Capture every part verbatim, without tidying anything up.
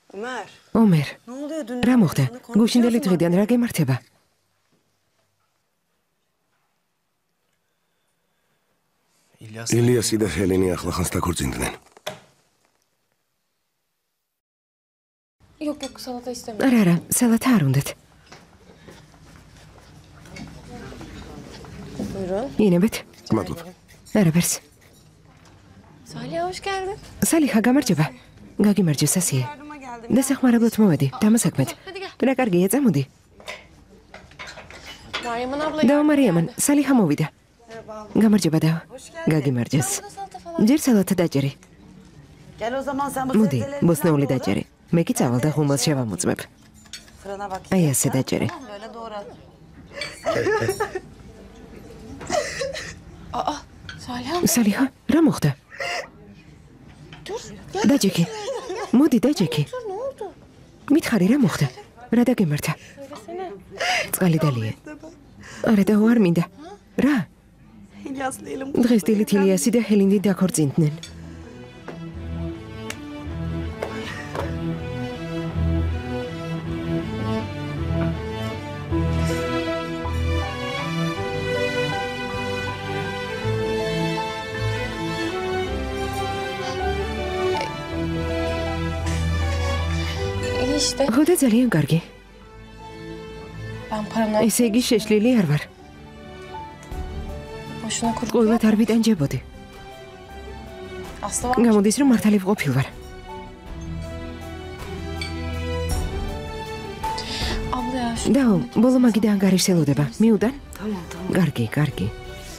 ომერ, რა მოხდა? გუშინდელი დღიდან რა გემართება? ილიასი და ჰელენი ახლახანს დაქორწინდნენ. Yok yok salata istemiyorum. არა, არა, სალათა არ უნდათ. Buyurun. ინებეთ? მადლობა. არაფერს. Salih hoş geldin. სალიხა, გამარჯობა. გაგიმარჯოს ასიე. დასახმარებლად მოვედი, დამასაქმედ. რა კარგია, წამოდი. Meryem'in abla დავა მარიამან, სალიხა მოვიდა. გამარჯობა დავა. გაგიმარჯოს. ჯერ სალათა დაჭერი. მოდი, ბოსნეული დაჭერი. მე კი წავალ და ხუმალს შევამოწმებ. აი ასე დაჭერი. Aa Salih სალიხა, რა მოხდა? დაჯექი. მოდი დაჯექი. ne oldu? მითხარი რა მოხდა? რა დაგემართა? წყალი დალია. არა და არ მინდა. რა? დღეს დილით ილიასი და ჰელენი დაქორწინდნენ. İyi işte. ხო და ძალიან კარგი. Ben paranı ესე იგი შეშლილი არ ვარ. boşuna kurtuldum. ყოველად არ ვიტანჯებოდი. Aslı var. გამოდის რომ მართალი ვყოფილ ვარ. Abla ya şu და ბოლო მაგიდან გარიშელოდება. მიუდან? კარგი, კარგი.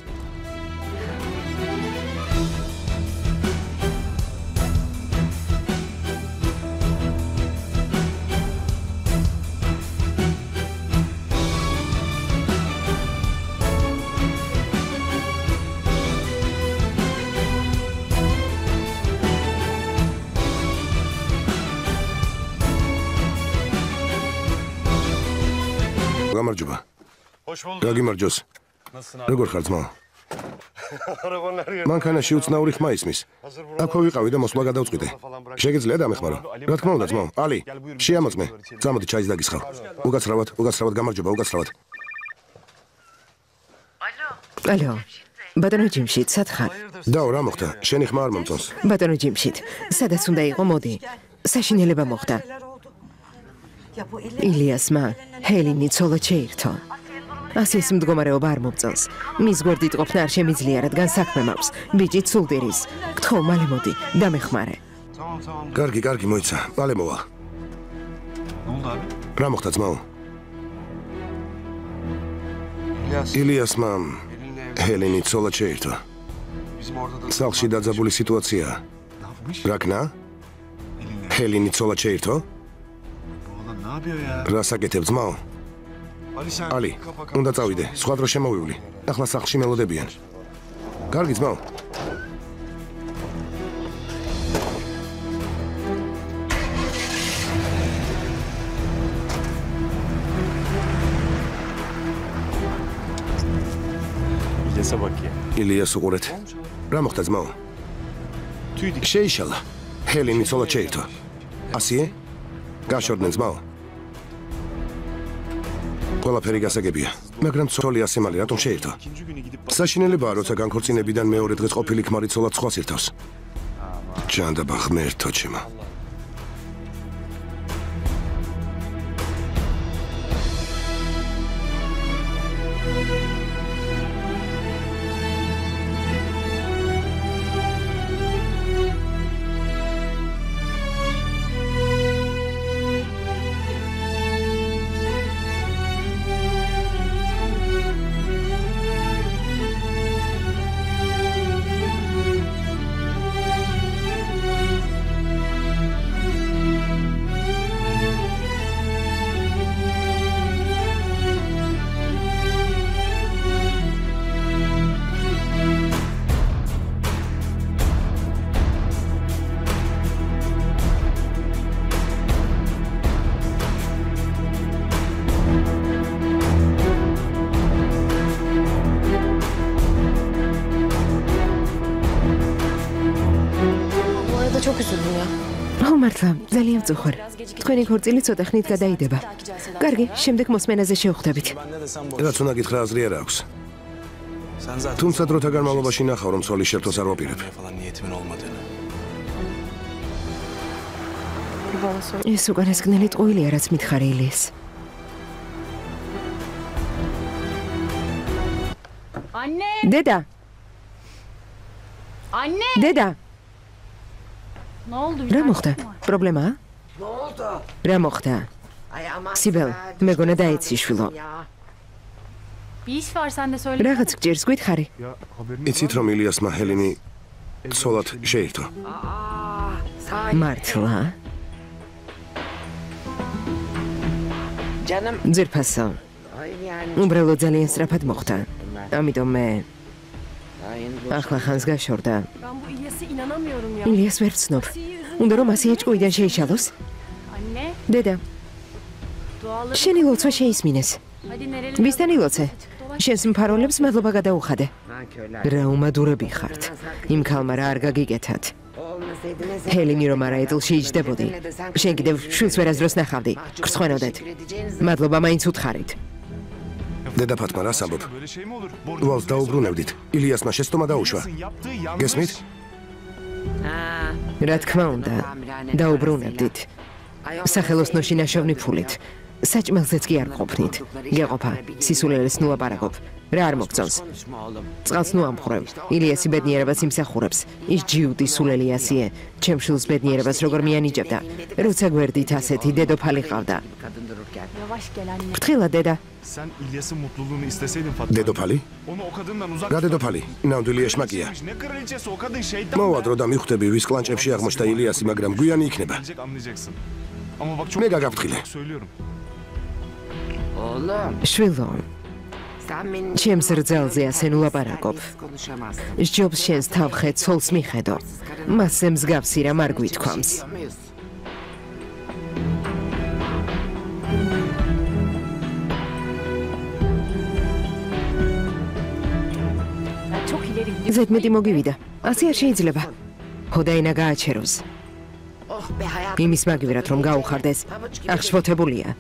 გამარჯობა. გაგიმარჯოს. როგორ ხარ ძმა? მანქანაში უცნაური ხმა ისმის. აქვე ვიყავი და მოსვლა გადავწყვიტე. შეგიძლია დამეხმარო? რა თქმა უნდა ძმა. ალი, შეამოწმე. წამოდი ჩაის დაგისხავ. უკაცრავად, უკაცრავად გამარჯობა, უკაცრავად. ალო. ბატონო ჯიმშით, სად ხარ? დაო, რა მოხდა? შენი ხმა არ მომწონს. ბატონო ჯიმშით, სადაც უნდა იყო, მოდი. საშინელება მოხდა. ილიასმა ჰელენი ცოლად შეირთო. ასის მდგომარეობა არ მომწონს. მის გვერდით ყოფნა არ შემიძლია, რადგან საქმე მაქვს. ბიჭი ცულდირის. გთხოვ, მალე მოდი, დამეხმარე. კარგი, კარგი, მოიცა. მალე მოვა. რა მოხდა ძმაო? ილიასმა ჰელენი ცოლად შეირთო. სახლში დაძაბული სიტუაციაა. რაკნა? ჰელენი ცოლად შეირთო? რა საკეთებ ძმაო? ალი, უნდა წავიდე, სხვა დრო შემოვივლი. ახლა სახლში მელოდებიან. კარგი ძმაო. ილიას უყურეთ. რა მოხდა ძმაო? შეიშალა. ჰელენი ცოლად შეირთო. ასიე? გაშორდნენ ძმაო. ყველაფერი გასაგებია, მაგრამ ცოლი ასე მალე რატომ შეირთო? საშინელებაა, როცა განქორწინებიდან მეორე დღეს ყოფილი ქმარი ცოლად სხვას ირთავს. ჯანდაბა ღმერთო ჩემო. ხო მართლა, ძალიან ვწუხარ. თქვენი ქორწილი ცოტა ხნით გადაიდება. კარგი, შემდეგ მოსმენაზე შევხვდებით. რაც უნდა გითხრა აზრი არ აქვს. თუმცა დროთა განმავლობაში ნახავ, რომ ცოლის შერთვას არ ვაპირებ. ეს უკანასკნელი ტყუილია, რაც მითხარი ილიას. Anne! დედა! Anne! დედა! Ne oldu? რა მოხდა? პრობლემაა? რა მოხდა? სიბელ, მეგონა დაიცი შვილო. Bir iş var sen de söyle. რაღაც გჭირს გითხარი? იცით რომ ილიასმა ჰელინი ცოლად შეირთო. მართლა? ძირფასო. უბრალოდ ძალიან სწრაფად მოხდა. ამიტომ მე ახლა ხანს გაშორდა. Ben bu İlyas'a inanamıyorum ya. ილიას ვერ ვცნობ. უნდა რომ ასე ეჭკუიდან შეიშალოს? Anne, დედა, duaları. შენი ლოცვა შეისმინეს. Hadi nereli? ვისთან ილოცე? შენს მფარველებს მადლობა გადაუხადე. რა უმადურები ხართ. იმ ქალმა რა არ გაგიკეთათ. ჰელინი რომ არა ეტლში იჯდებოდი. შენ კიდევ შვილს ვერასდროს ნახავდი. გრცხვენოდეთ. მადლობა მაინც უთხარით. დედა ფატმა რას ამბობ? ვალს დაუბრუნებდით. ილიასმა შეცდომა დაუშვა. გესმით? რა თქმა უნდა, დაუბრუნებდით. სახელოსნოში ნაშოვნი ფულით. საჭმელზეც კი არ ყოფნით. გეყოფა, სისულელეს ნუ აპარაკობ. რა არ მოგწონს? წყალს ნუ ამხვრევ. ილიასი ბედნიერებას იმსახურებს. ის ჯიუდი სულელი ასიე. ჩემ შვილს ბედნიერებას როგორ მიანიჭებდა. როცა გვერდით ასეთი დედოფალი ყავდა. Yavaş gel anne. ფრთხილა დედა. Sen İlyas'ın mutluluğunu isteseydin Fatma. დედოფალი? Onu o kadından uzak რა დედოფალი? ნამდვილი ეშმაკია. Ne kraliçesi o kadın şeytan. მოვადრო და მიხვდები ვის კლანჭებში აღმოჩნდა ილიასი, მაგრამ გვიანი იქნება. Gelecek anlayacaksın. Ama bak çok მე გაგაფრთხილე. söylüyorum. შვილო, ჩემს რძალზე ასე ნუ ლაპარაკობ. სჯობს შენს თავხე ცოლს მიხედო. მასზე მსგავსი რამ არ გვითქვამს. Ben çok ileri gidiyorum. ზედმეტი მოგივიდა. ასე არ შეიძლება. ჰოდაინა გააჩეროს. იმის მაგივრად რომ გაუხარდეს, აღშფოთებულია.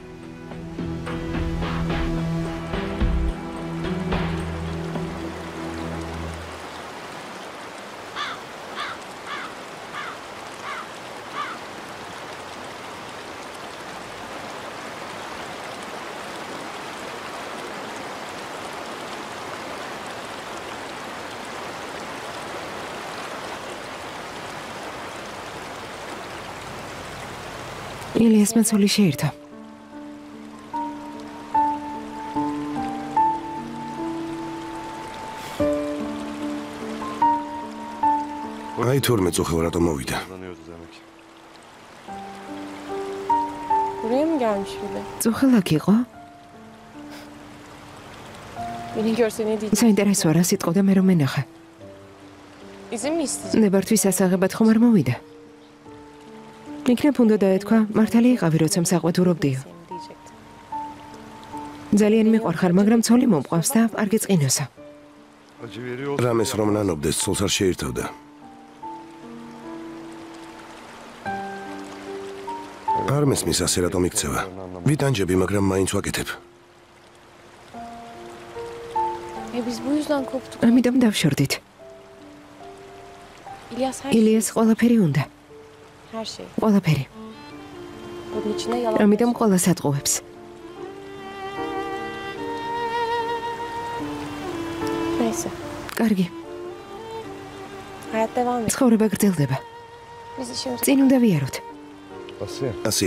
ილიასმა ცოლი შეირთო. აი თორმე წუხევ რატომ მოვიდა. Buraya mı gelmiş bile? წუხელ აქ იყო? Beni görse ne diyecek? საინტერესოა რა სიტყვა და მე რომ ენახა. İzin mi isteyecek? ნებართვის ასაღებად ხომ არ მოვიდა. იქნებ უნდა დაეთქვა, მართალი იყავი, როცა მსაყვედურობდიო. Seni diyecekti. ძალიან მიყვარხარ, მაგრამ ცოლი მომყვავს და არ გეწყინოსო. რამეს რომ ნანობდეს, ცოლს არ შეირთოვდა. არ მესმის ასე რატომ იქცევა. ვიტანჯები, მაგრამ მაინც ვაკეთებ. E biz bu yüzden koptuk. ამიტომ დავშორდით. İlyas her, ილიას ყველაფერი უნდა. her şey. ყველაფერი. Bunun içinde yalan. ამიტომ ყველას ატყუებს. Neyse. კარგი, Hayat devam ediyor. ცხოვრება გრძელდება. Biz işimizi... წინ უნდა ვიაროთ. ასე.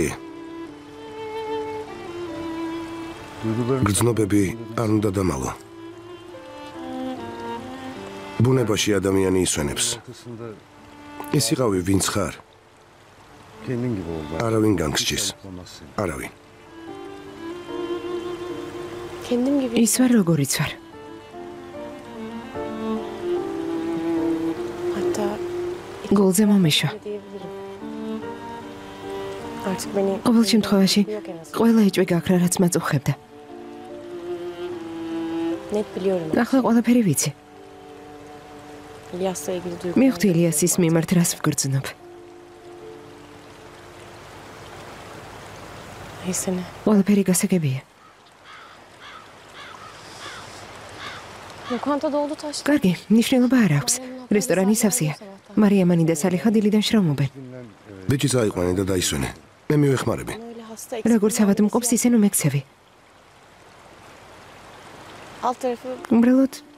გრძნობები არ უნდა დამალო. ბუნებაში ადამიანი ისვენებს. ეს იყავი ვინც ხარ. არავინ განგსჯის. არავინ. Kendim gibi ის ვარ როგორიც ვარ. hatta გოლზე მომეშვა. diyebilirim. Artık beni... ყოველ შემთხვევაში Yok en azından. ყველა ეჭვი გაქრა, რაც მაწუხებდა. Net biliyorum. ახლა ყველაფერი ვიცი. İlyas'la ilgili duygularım. მივხვდი ილიასის მიმართ რას ვგრძნობ. ისინი. ყველაფერი გასაგებია. Ну, quanto долго taştı? კარგი, ნიშნულობა არ აქვს. რესტორანი სავსეა. მარიამანი და სალიხა დილიდან შრომობენ. ბიჭი წაიყვანე და დაისვენე. მე მივეხმარები. Öyle hasta როგორც ავადმყოფს ისე ნუ მექცევი. Alt tarafı უბრალოდ